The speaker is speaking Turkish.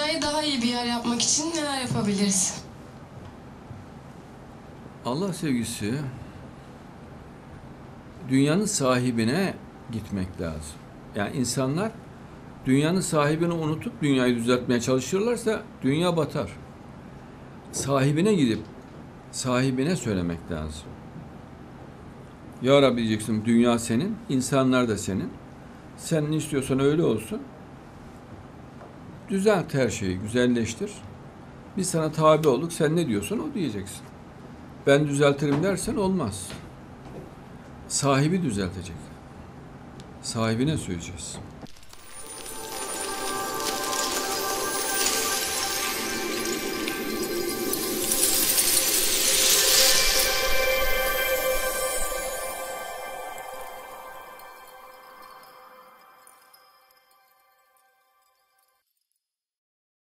dünyayı daha iyi bir yer yapmak için neler yapabiliriz? Allah sevgisi dünyanın sahibine gitmek lazım. Yani insanlar dünyanın sahibini unutup dünyayı düzeltmeye çalışırlarsa dünya batar. Sahibine gidip sahibine söylemek lazım. Ya Rabbi diyeceksin, dünya senin, insanlar da senin. Sen ne istiyorsan öyle olsun. Düzelt her şeyi, güzelleştir. Biz sana tabi olduk, sen ne diyorsan o diyeceksin. Ben düzeltirim dersen olmaz. Sahibi düzeltecek. Sahibine söyleyeceğiz.